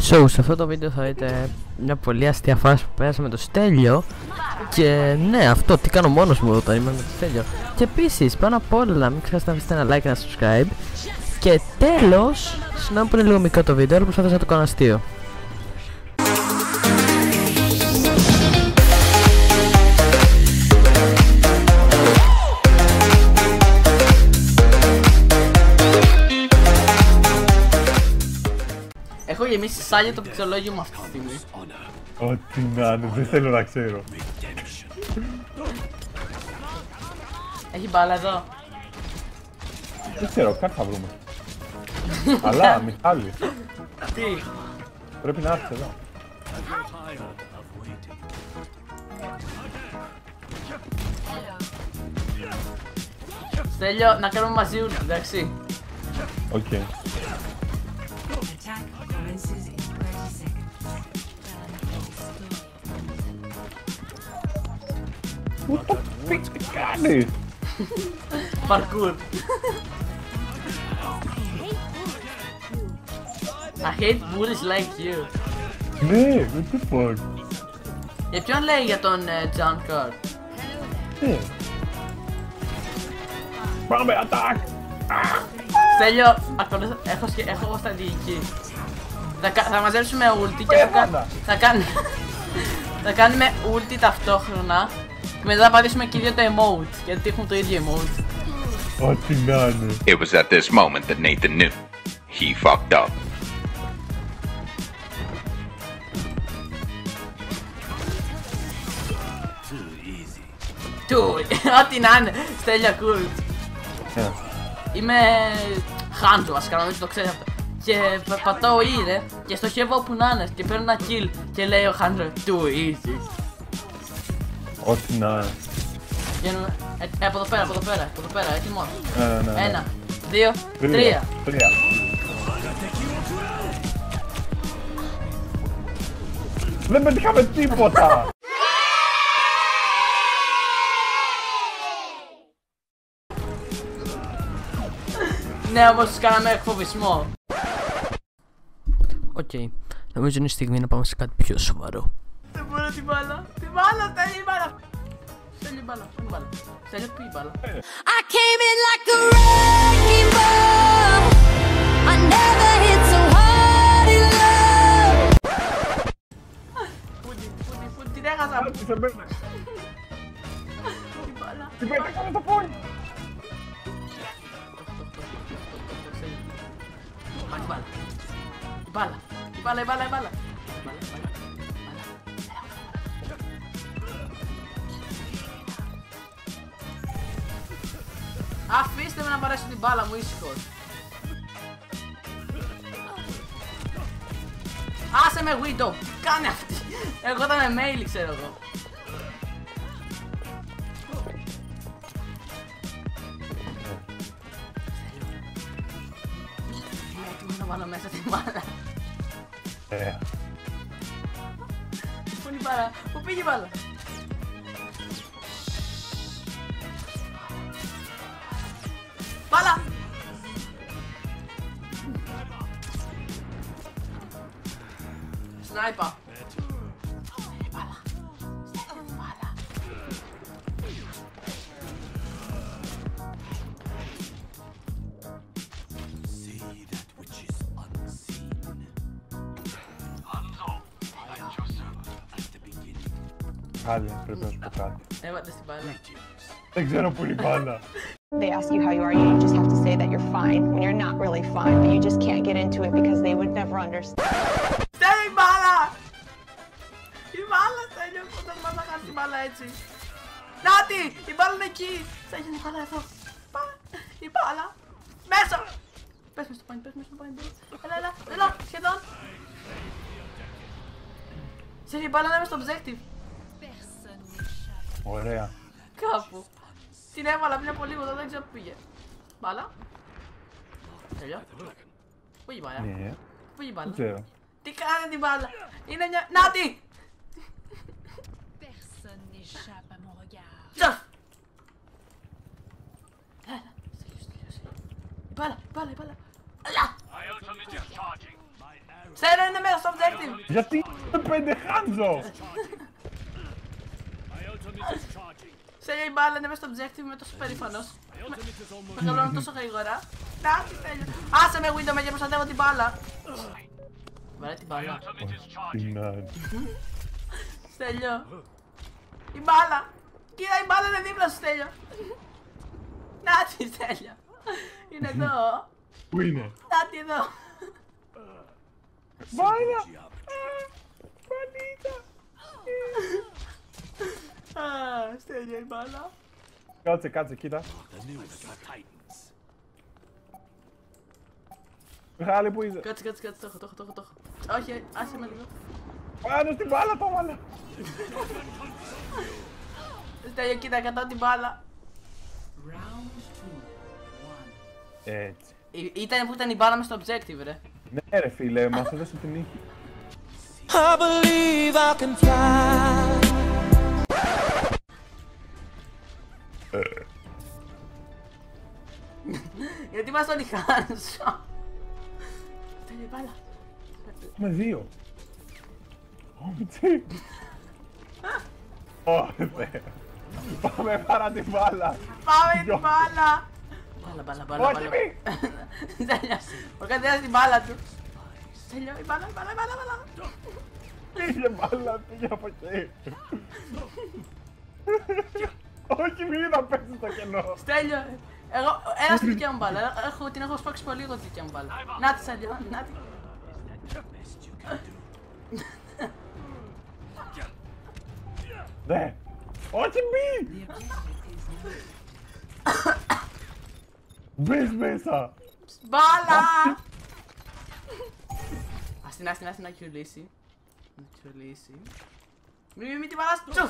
So, σε αυτό το βίντεο θα δείτε μια πολύ αστεία φάση που πέρασα με το Στέλιο. Και ναι, αυτό τι κάνω μόνος μου όταν είμαι με το Στέλιο. Και επίσης, πάνω απ' όλα, μην ξεχάσετε να αφήσετε ένα like και ένα subscribe. Και τέλος, συγγνώμη που είναι λίγο μικρό το βίντεο, αλλά προσπαθώ να το κάνω αστείο. Έχω γεμίσει σάλια το πιξολόγιο μου αυτή τη στιγμή. Ό,τι να είναι, δεν θέλω να ξέρω. Έχει μπάλα εδώ. Δεν ξέρω, κάτι θα βρούμε. Αλλά, Μιχάλη, Τι? πρέπει να έρθεις εδώ. Στέλιο, να κάνουμε μαζί ούλτι, εντάξει. Οκ. Τι κάνεις? Parkour. I hate bullies like you. Ναι, what the fuck. Για ποιον λέει για τον John Card? Ναι. Πάμε, attack! Στέλιο, έχω στρατηγική. Θα μαζέψουμε ulti και θα κάνουμε ulti ταυτόχρονα. Και μετά θα πατήσουμε και οι δύο το emote, γιατί έχουν το ίδιο emote. Ό,τι να είναι. It was at this moment that Nathan knew. He fucked up. Ό,τι να είναι, Στέλιο cool. Είμαι Χάντζο, βασικά νομίζω το ξέρεις αυτό. Και πατάω ήρε και στοχεύω όπου να είναι και παίρνω ένα kill και λέει ο Χάντζο too easy. Ό,τι να είναι. Βγαίνουμε, από εδώ πέρα, έτοιμος. Ναι. 1, 2, 3. Δεν πετύχαμε τίποτα! Ναι, όμως κάναμε εκφοβισμό. Οκ, νομίζω είναι η στιγμή να πάμε σε κάτι πιο σοβαρό. Δεν μπορώ την μπάλα, Στέλιο η μπάλα. Στέλιο η μπάλα, Στέλιο πει η μπάλα. I came in like a wrecking ball. I never hit so hard in love. Πού την έχασα. Τι σε μπαίνε. Την μπάλα. Τι πέταξαμε το point. Η μπάλα. Αφήστε με να παρέσω την μπάλα μου ήσυχος. Άσε με Widow, κάνε αυτή. Εγώ ήταν με mail, ξέρω εγώ. Έτοιμος να βάλω μέσα την μπάλα. Πού είναι η μπάλα, πού πήγε η μπάλα. Μπάλα! Σνάιπα. Μπάλα. Μπάλα. Άλλη, πρέπει να σου πω κάτι. Έβαλε την μπάλα. Δεν ξέρω που είναι η μπάλα. They ask you how you are, you just have to say that you're fine when you're not really fine, but you just can't get into it because they would never understand. Στέλιο η μπάλα! Η μπάλα, Στέλιο, πώς δεν μας να χάσει την μπάλα έτσι. Νάτι, η μπάλα είναι εκεί. Στέλιο, η μπάλα εδώ. Η μπάλα. Μέσα. Πες με στο point. Έλα, σχεδόν. Στέλιο, η μπάλα είναι μες στο objective. Ωραία. Κάπου. Την έβαλα πριν από λίγο, δεν ξέρω που πήγε. Μπάλα. Τέλειο. Πού είναι η μπάλα. Ναι. Πού είναι η μπάλα. Δεν ξέρω. Τι κάνετε την μπάλα. Είναι μια... Νάτι! Τσοφ! Έλα. Μπάλα. Έλα. Στέλιο είναι μέσα στο objective. Γιατί με 5 χάντζο. Στέλιο η μπάλα είναι μέσα στο objective, είμαι τόσο περήφανος. Μεγαλώνω τόσο γρήγορα. Να, τι Στέλιο. Άσε με Widowmaker και προστατεύω την μπάλα. Βάλε την μπάλα. Στέλιο. Η μπάλα. Κοίτα, η μπάλα είναι δίπλα σου, Στέλιο. Να τη, Στέλιο. Είναι εδώ. Πού είναι? Να τη εδώ. Μπάλα. Πανίτσα. Στέλιο η μπάλα. Κάτσε, κοίτα. Μιχάλη, πού είσαι? Κάτσε, το έχω. Όχι, άσε με λίγο. Πάνω στην μπάλα το έβαλα. Στέλιο, κοίτα, κατά την μπάλα. Έτσι. Ήταν που ήταν η μπάλα μες στο objective, ρε. Ναι ρε φίλε, μας έδωσε την νίκη. I believe I can fly. Γιατί μας τον χάνω. Στέλιο, η μπάλα. Με 2. Όμτσι. Ωρε. Πάμε παρά την μπάλα. Πάμε την μπάλα. Μπάλα. Όχι μη. Στέλιο, ο καθένας την μπάλα του. Στέλιο, η μπάλα. Πήγε μπάλα, πήγε από εκεί. Όχι μη να πέσει στο κενό. Στέλιο, εγώ, ένα στη δικιά μου μπάλα. Την έχω σπάξει πολύ εγώ τη δικιά μου μπάλα. Να τη, Στέλιο, να τη. Ναι. Όχι μη. Μπες μέσα. Μπάλα! Άστη να κιουλήσει. Μην την μπάλα τσουφ!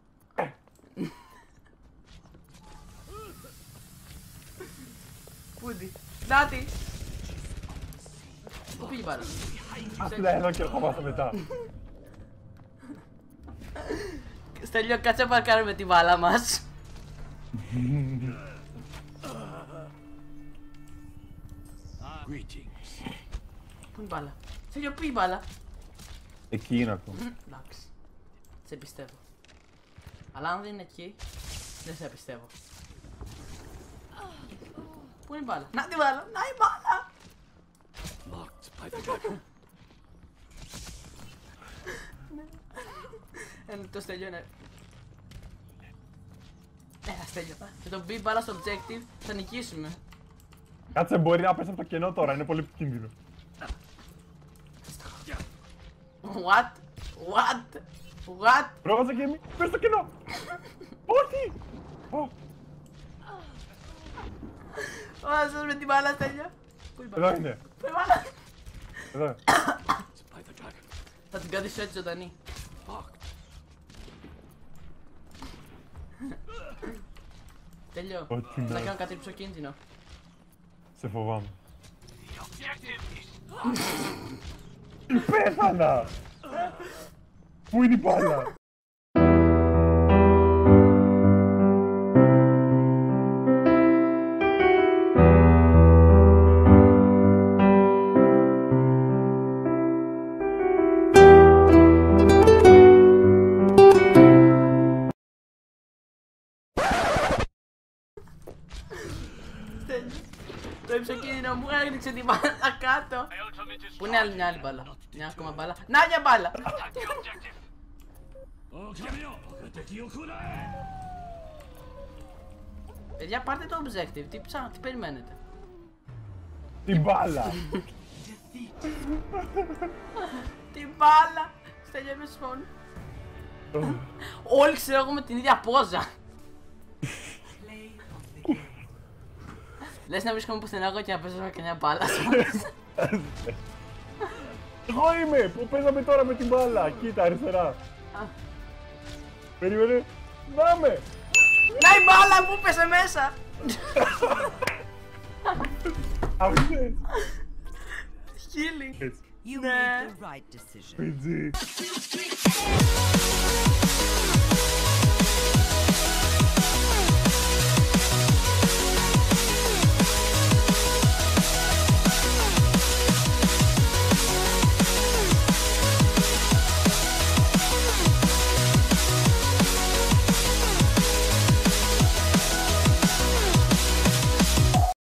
Πούντι, Νάτι! Πού πήγε η μπάλα? Ας την εδώ και ερχόμαστε μετά. Στέλιο, κάτσε να παρκάρουμε την μπάλα μας. Πού είναι η μπάλα? Στέλιο, πού είναι η μπάλα? Εκεί είναι ακόμα. Εντάξει, σε πιστεύω. Αλλά αν δεν είναι εκεί, δεν σε πιστεύω. Πού είναι η μπάλα? Να την βάλω, να η μπάλα! Το Στέλιο είναι... Έλα Στέλιο, με τον μπει μπάλα στο objective θα νικήσουμε. Κάτσε, μπορεί να πέσει από το κενό τώρα, είναι πολύ επικίνδυνο. What? Πρόβαζε και εμείς, πες στο κενό! Όχι! Ω, με την μπάλα Στέλιο. Πού είναι η μπάλα? Εδώ είναι. Πού είναι η μπάλα? Εδώ. Θα την κρατήσω έτσι ζωντανή. Τέλειο, Ό,τι θα να. κάνω κάτι ψοκίνδυνο. Σε φοβάμαι. Πέθανα! Πού είναι η μπάλα? Το ψοκίνδυνο μου έγριξε την μπάλα κάτω. Πού είναι μια άλλη μπάλα? Μια ακόμα μπάλα. Να μια μπάλα! Παιδιά, πάρτε το objective. Τι περιμένετε? Την μπάλα! Την μπάλα! Στέλιο, είμαι σφόν. Όλοι ξέρω εγώ με την ίδια πόζα. Λες να βρίσκομαι πουθενά εγώ και να παίζω και μια μπάλα. Εγώ είμαι! Πού παίζαμε τώρα με την μπάλα? Κοίτα, αριστερά. Περίμενε. Να με! Να η μπάλα μου πέσε μέσα! Αυτές. Χίλι. You Ναι. made the right decision. Πιτζή.